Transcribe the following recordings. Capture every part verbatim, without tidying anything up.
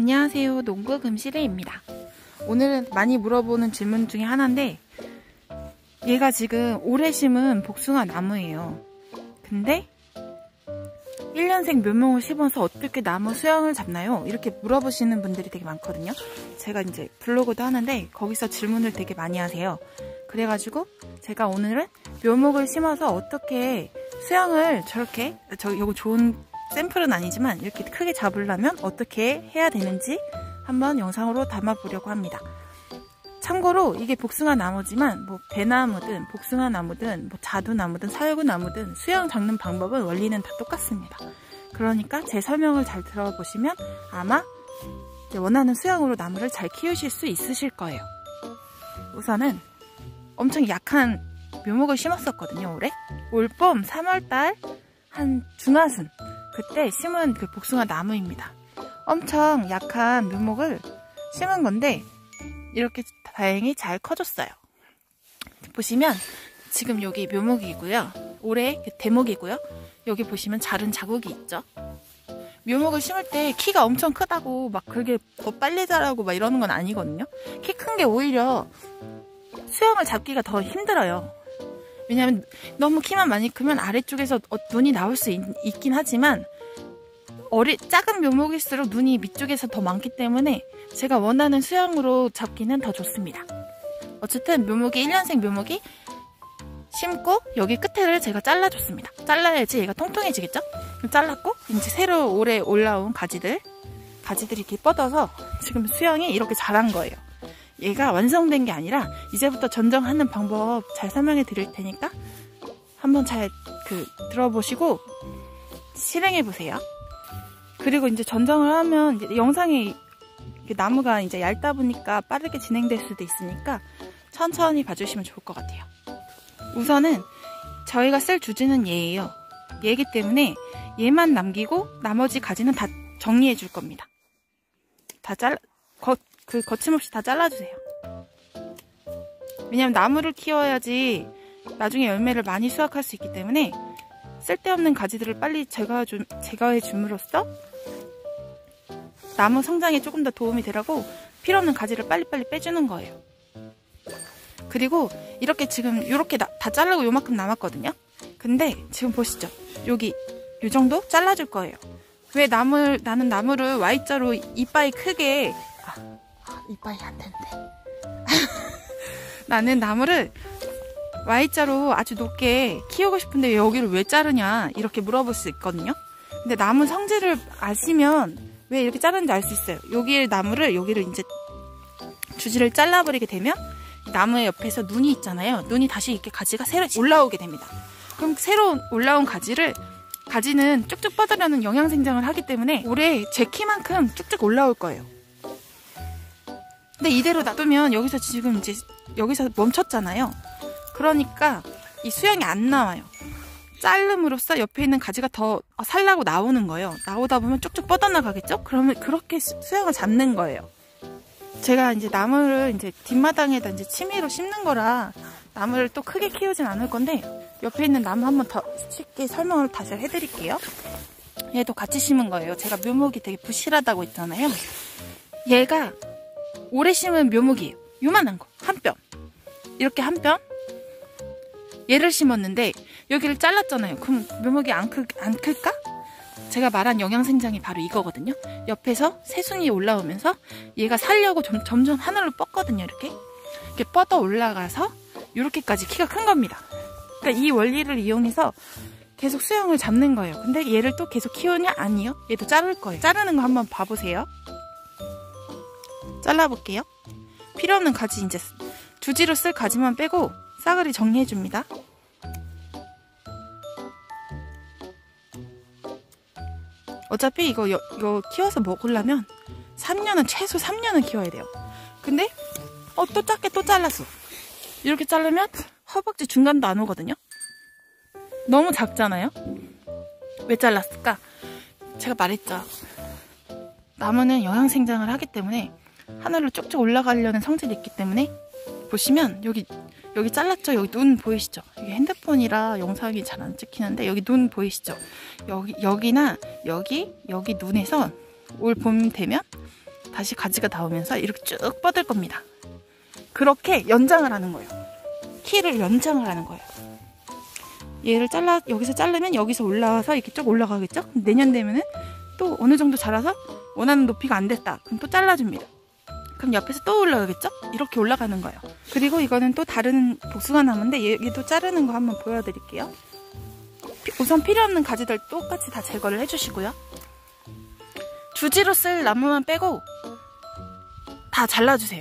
안녕하세요, 농부 금시래입니다. 오늘은 많이 물어보는 질문 중에 하나인데, 얘가 지금 올해 심은 복숭아 나무예요. 근데 일 년생 묘목을 심어서 어떻게 나무 수영을 잡나요? 이렇게 물어보시는 분들이 되게 많거든요. 제가 이제 블로그도 하는데 거기서 질문을 되게 많이 하세요. 그래가지고 제가 오늘은 묘목을 심어서 어떻게 수영을 저렇게, 저 이거 좋은 샘플은 아니지만 이렇게 크게 잡으려면 어떻게 해야 되는지 한번 영상으로 담아보려고 합니다. 참고로 이게 복숭아 나무지만 뭐 배나무든 복숭아 나무든 뭐 자두나무든 살구나무든 수영 잡는 방법은 원리는 다 똑같습니다. 그러니까 제 설명을 잘 들어보시면 아마 원하는 수영으로 나무를 잘 키우실 수 있으실 거예요. 우선은 엄청 약한 묘목을 심었었거든요, 올해. 올봄 삼월달 한 중하순 그때 심은 그 복숭아 나무입니다. 엄청 약한 묘목을 심은 건데 이렇게 다행히 잘 커졌어요. 보시면 지금 여기 묘목이고요. 올해 대목이고요. 여기 보시면 자른 자국이 있죠. 묘목을 심을 때 키가 엄청 크다고 막 그렇게 더 빨리 자라고 막 이러는 건 아니거든요. 키 큰 게 오히려 수영을 잡기가 더 힘들어요. 왜냐하면 너무 키만 많이 크면 아래쪽에서 눈이 나올 수 있, 있긴 하지만 어리, 작은 묘목일수록 눈이 밑쪽에서 더 많기 때문에 제가 원하는 수영으로 잡기는 더 좋습니다. 어쨌든 묘목이 일 년생 묘목이 심고 여기 끝에를 제가 잘라줬습니다. 잘라야지 얘가 통통해지겠죠? 잘랐고 이제 새로 올해 올라온 가지들 가지들이 이렇게 뻗어서 지금 수영이 이렇게 자란 거예요. 얘가 완성된 게 아니라 이제부터 전정하는 방법 잘 설명해 드릴 테니까 한번 잘 그 들어보시고 실행해 보세요. 그리고 이제 전정을 하면 이제 영상이 나무가 이제 얇다 보니까 빠르게 진행될 수도 있으니까 천천히 봐주시면 좋을 것 같아요. 우선은 저희가 쓸 주제는 얘예요. 얘이기 때문에 얘만 남기고 나머지 가지는 다 정리해 줄 겁니다. 다 잘라, 거, 그 거침없이 다 잘라주세요. 왜냐면 나무를 키워야지 나중에 열매를 많이 수확할 수 있기 때문에 쓸데없는 가지들을 빨리 제거해, 주, 제거해 줌으로써 나무 성장에 조금 더 도움이 되라고 필요없는 가지를 빨리빨리 빼주는 거예요. 그리고 이렇게 지금 이렇게 다, 다 자르고 요만큼 남았거든요. 근데 지금 보시죠. 여기 요 정도 잘라줄 거예요. 왜 나물, 나는 나무를 Y자로 이빨이 크게 아, 이빨이 안 되는데 나는 나무를 Y자로 아주 높게 키우고 싶은데 여기를 왜 자르냐 이렇게 물어볼 수 있거든요. 근데 나무 성질을 아시면 왜 이렇게 자르는지 알 수 있어요. 여기 나무를 여기를 이제 주지를 잘라버리게 되면 나무의 옆에서 눈이 있잖아요. 눈이 다시 이렇게 가지가 새로 올라오게 됩니다. 그럼 새로 올라온 가지를 가지는 쭉쭉 뻗으려는 영양 생장을 하기 때문에 올해 제 키만큼 쭉쭉 올라올 거예요. 근데 이대로 놔두면 여기서 지금 이제 여기서 멈췄잖아요. 그러니까 이 수영이 안 나와요. 자름으로써 옆에 있는 가지가 더 살라고 나오는 거예요. 나오다 보면 쭉쭉 뻗어나가겠죠? 그러면 그렇게 수영을 잡는 거예요. 제가 이제 나무를 이제 뒷마당에다 이제 취미로 심는 거라 나무를 또 크게 키우진 않을 건데 옆에 있는 나무 한번 더 쉽게 설명을 다시 해드릴게요. 얘도 같이 심은 거예요. 제가 묘목이 되게 부실하다고 했잖아요. 얘가 올해 심은 묘목이에요. 요만한 거, 한 뼘. 이렇게 한 뼘. 얘를 심었는데 여기를 잘랐잖아요. 그럼 묘목이 안, 크, 안 클까? 제가 말한 영양생장이 바로 이거거든요. 옆에서 새순이 올라오면서 얘가 살려고 점, 점점 하늘로 뻗거든요. 이렇게 이렇게 뻗어 올라가서 이렇게까지 키가 큰 겁니다. 그러니까 이 원리를 이용해서 계속 수영을 잡는 거예요. 근데 얘를 또 계속 키우냐? 아니요. 얘도 자를 거예요. 자르는 거 한번 봐보세요. 잘라볼게요. 필요없는 가지 이제 주지로 쓸 가지만 빼고 싸그리 정리해줍니다. 어차피 이거, 이거 키워서 먹으려면 삼 년은 최소 삼 년은 키워야 돼요. 근데 어, 또 작게 또 잘랐어. 이렇게 자르면 허벅지 중간도 안 오거든요. 너무 작잖아요. 왜 잘랐을까? 제가 말했죠. 나무는 영양생장을 하기 때문에 하늘로 쭉쭉 올라가려는 성질이 있기 때문에 보시면 여기 여기 잘랐죠? 여기 눈 보이시죠? 여기 핸드폰이라 영상이 잘 안 찍히는데 여기 눈 보이시죠? 여기, 여기나 여기, 여기 눈에서 올 봄 되면 다시 가지가 나오면서 이렇게 쭉 뻗을 겁니다. 그렇게 연장을 하는 거예요. 키를 연장을 하는 거예요. 얘를 잘라, 여기서 자르면 여기서 올라와서 이렇게 쭉 올라가겠죠? 내년 되면은 또 어느 정도 자라서 원하는 높이가 안 됐다. 그럼 또 잘라줍니다. 그럼 옆에서 또 올라가겠죠? 이렇게 올라가는 거예요. 그리고 이거는 또 다른 복숭아 나무인데 얘도 자르는 거 한번 보여드릴게요. 우선 필요 없는 가지들 똑같이 다 제거를 해주시고요. 주지로 쓸 나무만 빼고 다 잘라주세요.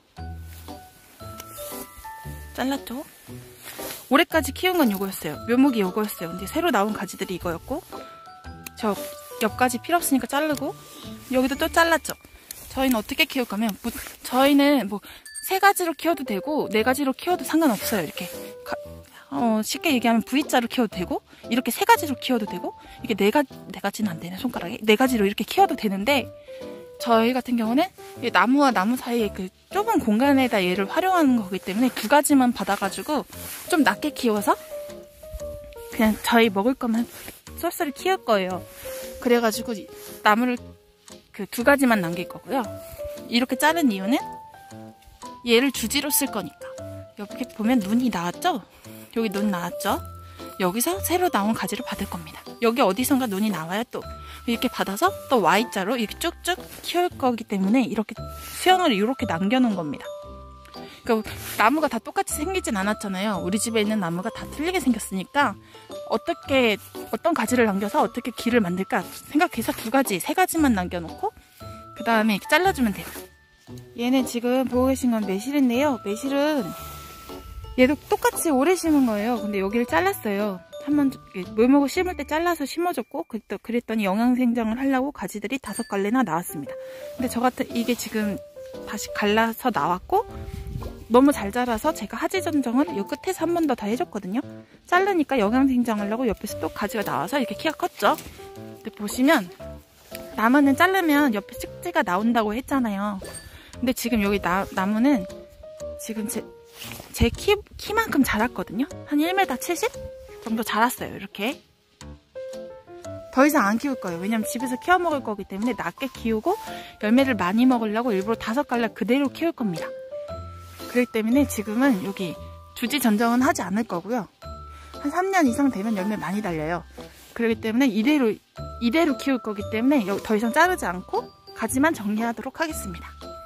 잘랐죠? 올해까지 키운 건 이거였어요. 묘목이 이거였어요. 근데 새로 나온 가지들이 이거였고, 저 옆가지 필요 없으니까 자르고, 여기도 또 잘랐죠. 저희는 어떻게 키울 거면, 뭐, 저희는 뭐 세 가지로 키워도 되고 네 가지로 키워도 상관없어요. 이렇게 가, 어, 쉽게 얘기하면 V자로 키워도 되고, 이렇게 세 가지로 키워도 되고, 이게 네 가지, 네 가지는 안 되네, 손가락에. 네 가지로 이렇게 키워도 되는데, 저희 같은 경우는 이 나무와 나무 사이에 그 좁은 공간에다 얘를 활용하는 거기 때문에 두 가지만 받아가지고 좀 낮게 키워서 그냥 저희 먹을 거만 쏠쏠히 키울 거예요. 그래가지고 나무를 그 두 가지만 남길 거고요. 이렇게 자른 이유는 얘를 주지로 쓸 거니까. 여기 보면 눈이 나왔죠? 여기 눈 나왔죠? 여기서 새로 나온 가지를 받을 겁니다. 여기 어디선가 눈이 나와야 또 이렇게 받아서 또 Y자로 이렇게 쭉쭉 키울 거기 때문에 이렇게 수영을 이렇게 남겨놓은 겁니다. 그러니까 나무가 다 똑같이 생기진 않았잖아요. 우리 집에 있는 나무가 다 틀리게 생겼으니까 어떻게 어떤 가지를 남겨서 어떻게 길을 만들까 생각해서 두 가지, 세 가지만 남겨놓고 그 다음에 이렇게 잘라주면 돼요. 얘는 지금 보고 계신 건 매실인데요. 매실은 얘도 똑같이 오래 심은 거예요. 근데 여기를 잘랐어요. 한번 묘목을 심을 때 잘라서 심어줬고, 그랬더니 영양생장을 하려고 가지들이 다섯 갈래나 나왔습니다. 근데 저 같은 이게 지금 다시 갈라서 나왔고 너무 잘 자라서 제가 하지전정을 이 끝에서 한 번 더 다 해줬거든요. 자르니까 영양생장하려고 옆에서 또 가지가 나와서 이렇게 키가 컸죠. 근데 보시면 나무는 자르면 옆에 찍지가 나온다고 했잖아요. 근데 지금 여기 나, 나무는 지금 제 제 키, 키만큼 자랐거든요. 한 일 미터 칠십 정도 자랐어요. 이렇게. 더 이상 안 키울 거예요. 왜냐면 집에서 키워 먹을 거기 때문에 낮게 키우고 열매를 많이 먹으려고 일부러 다섯 갈래 그대로 키울 겁니다. 그렇기 때문에 지금은 여기 주지 전정은 하지 않을 거고요. 한 삼 년 이상 되면 열매 많이 달려요. 그렇기 때문에 이대로 이대로 키울 거기 때문에 더 이상 자르지 않고 가지만 정리하도록 하겠습니다.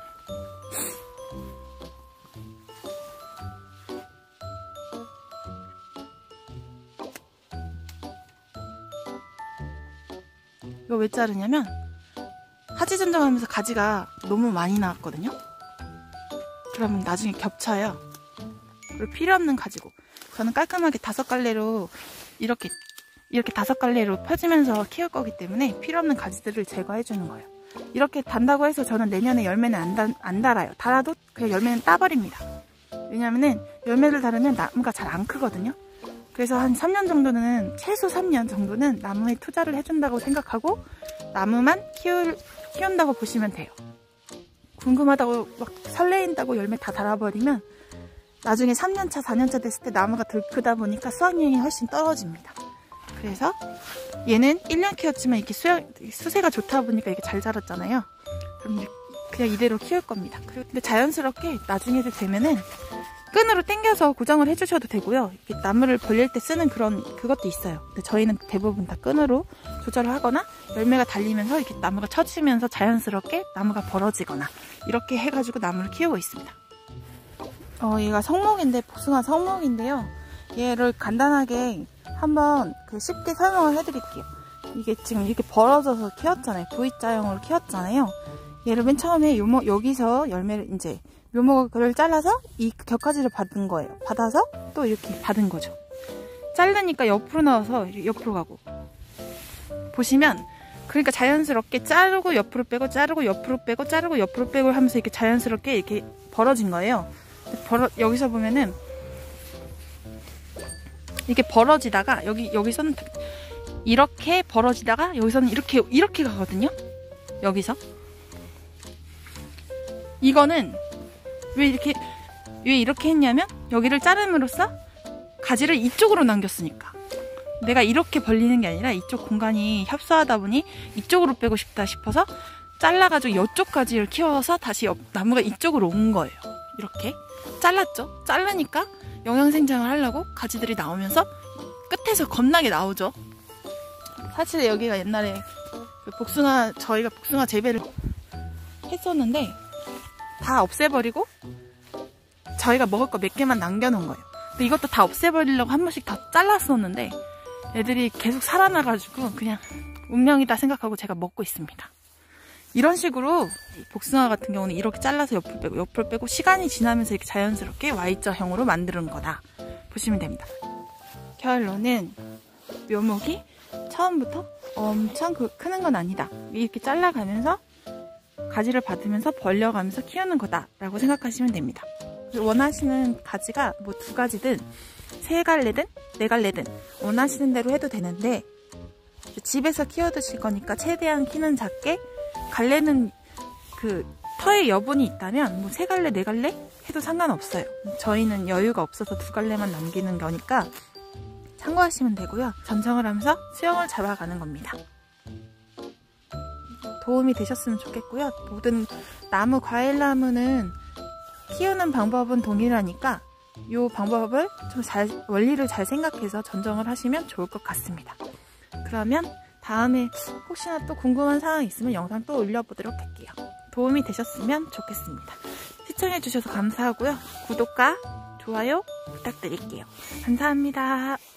이거 왜 자르냐면 하지전정하면서 가지가 너무 많이 나왔거든요. 그러면 나중에 겹쳐요. 그리고 필요 없는 가지고 저는 깔끔하게 다섯 갈래로 이렇게 이렇게 다섯 갈래로 펴지면서 키울 거기 때문에 필요 없는 가지들을 제거해 주는 거예요. 이렇게 단다고 해서 저는 내년에 열매는 안, 달, 안 달아요. 달아도 그냥 열매는 따버립니다. 왜냐면은 열매를 달으면 나무가 잘 안 크거든요. 그래서 한 삼 년 정도는, 최소 삼 년 정도는 나무에 투자를 해준다고 생각하고 나무만 키울, 키운다고 보시면 돼요. 궁금하다고 막 설레인다고 열매 다 달아버리면 나중에 삼 년 차, 사 년 차 됐을 때 나무가 덜 크다 보니까 수확량이 훨씬 떨어집니다. 그래서 얘는 일 년 키웠지만 이렇게 수양, 수세가 좋다 보니까 이게 잘 자랐잖아요. 그럼 그냥 이대로 키울 겁니다. 근데 자연스럽게 나중에 되면은 끈으로 당겨서 고정을 해주셔도 되고요. 이렇게 나무를 벌릴 때 쓰는 그런 그것도 있어요. 근데 저희는 대부분 다 끈으로 조절을 하거나 열매가 달리면서 이렇게 나무가 처지면서 자연스럽게 나무가 벌어지거나 이렇게 해가지고 나무를 키우고 있습니다. 어, 얘가 성목인데 복숭아 성목인데요. 얘를 간단하게 한번 그 쉽게 설명을 해드릴게요. 이게 지금 이렇게 벌어져서 키웠잖아요. V자형으로 키웠잖아요. 얘를 맨 처음에 요모, 여기서 열매를 이제 묘목을 잘라서 이 격가지를 받은 거예요. 받아서 또 이렇게 받은 거죠. 자르니까 옆으로 나와서 옆으로 가고. 보시면 그러니까 자연스럽게 자르고 옆으로 빼고 자르고 옆으로 빼고 자르고 옆으로 빼고 하면서 이렇게 자연스럽게 이렇게 벌어진 거예요. 벌어, 여기서 보면은 이렇게 벌어지다가 여기 여기서는 이렇게 벌어지다가 여기서는 이렇게 이렇게 가거든요. 여기서 이거는 왜 이렇게 왜 이렇게 했냐면 여기를 자름으로써 가지를 이쪽으로 남겼으니까. 내가 이렇게 벌리는 게 아니라 이쪽 공간이 협소하다 보니 이쪽으로 빼고 싶다 싶어서 잘라가지고 이쪽 가지를 키워서 다시 옆, 나무가 이쪽으로 온 거예요. 이렇게 잘랐죠. 자르니까 영양생장을 하려고 가지들이 나오면서 끝에서 겁나게 나오죠. 사실 여기가 옛날에 그 복숭아, 저희가 복숭아 재배를 했었는데 다 없애버리고 저희가 먹을 거 몇 개만 남겨놓은 거예요. 근데 이것도 다 없애버리려고 한 번씩 다 잘랐었는데 애들이 계속 살아나가지고 그냥 운명이다 생각하고 제가 먹고 있습니다. 이런 식으로 복숭아 같은 경우는 이렇게 잘라서 옆을 빼고 옆을 빼고 시간이 지나면서 이렇게 자연스럽게 와이자형으로 만드는 거다 보시면 됩니다. 결론은 묘목이 처음부터 엄청 크는 건 아니다. 이렇게 잘라가면서 가지를 받으면서 벌려가면서 키우는 거다 라고 생각하시면 됩니다. 원하시는 가지가 뭐 두 가지든 세 갈래든 네 갈래든 원하시는 대로 해도 되는데 집에서 키워드실 거니까 최대한 키는 작게, 갈래는 그 터에 여분이 있다면 뭐 세 갈래 네 갈래 해도 상관없어요. 저희는 여유가 없어서 두 갈래만 남기는 거니까 참고하시면 되고요. 전정을 하면서 수영을 잡아가는 겁니다. 도움이 되셨으면 좋겠고요. 모든 나무, 과일나무는 키우는 방법은 동일하니까 이 방법을 좀 잘, 원리를 잘 생각해서 전정을 하시면 좋을 것 같습니다. 그러면 다음에 혹시나 또 궁금한 사항이 있으면 영상 또 올려보도록 할게요. 도움이 되셨으면 좋겠습니다. 시청해주셔서 감사하고요. 구독과 좋아요 부탁드릴게요. 감사합니다.